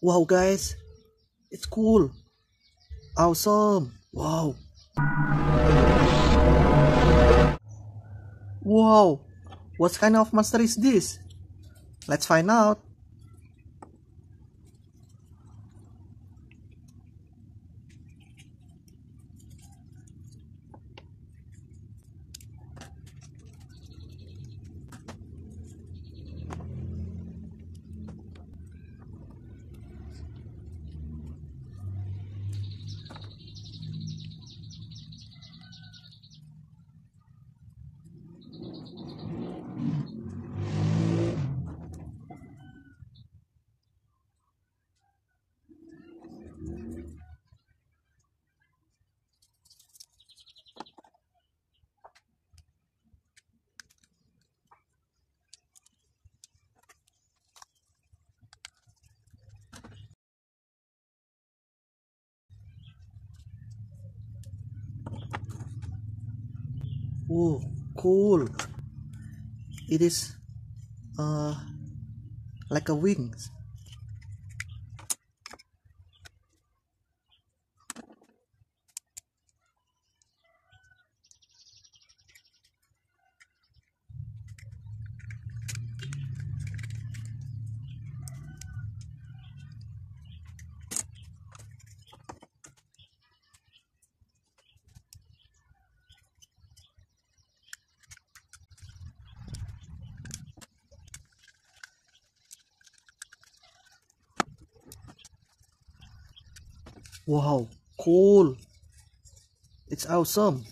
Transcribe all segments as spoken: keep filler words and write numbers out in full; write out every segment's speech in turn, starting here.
Wow guys, it's cool. Awesome. Wow. Wow. What kind of monster is this? Let's find out. Oh, cool. It is uh like a wings. Wow, cool. It's awesome.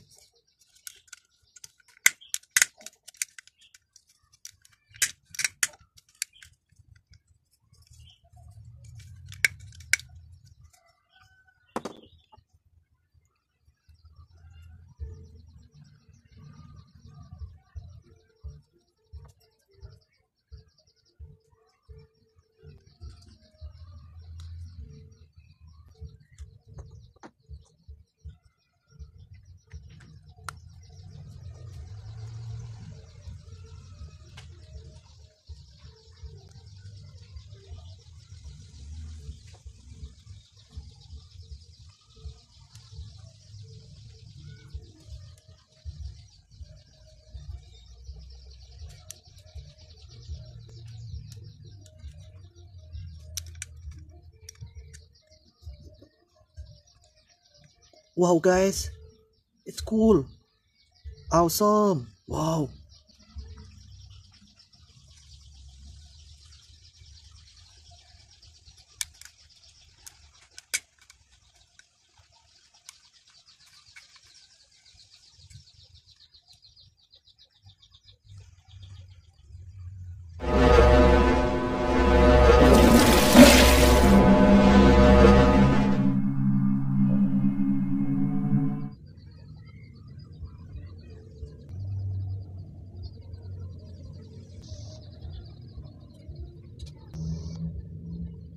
Wow guys, it's cool. Awesome. Wow.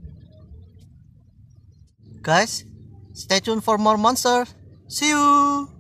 Guys, stay tuned for more monsters. See you.